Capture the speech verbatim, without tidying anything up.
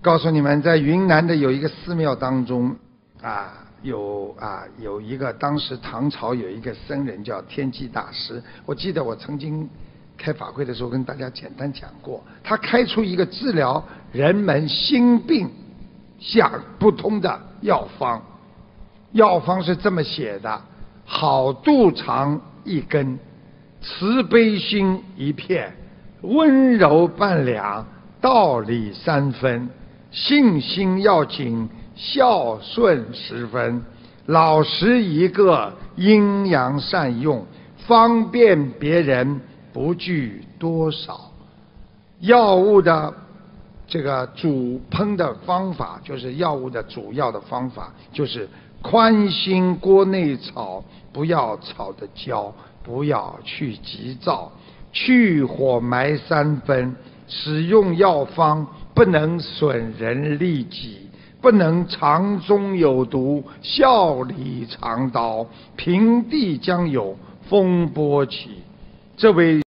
告诉你们，在云南的有一个寺庙当中，啊，有啊有一个当时唐朝有一个僧人叫天济大师，我记得我曾经开法会的时候跟大家简单讲过，他开出一个治疗人们心病想不通的药方，药方是这么写的：好肚肠一根，慈悲心一片，温柔半两，道理三分。信心要紧，孝顺十分，老实一个，阴阳善用，方便别人，不惧多少。药物的这个煮烹的方法，就是药物的主要的方法，就是宽心锅内炒，不要炒得焦，不要去急躁，去火埋三分。使用药方不能损人利己，不能肠中有毒，笑里藏刀，平地将有风波起。这位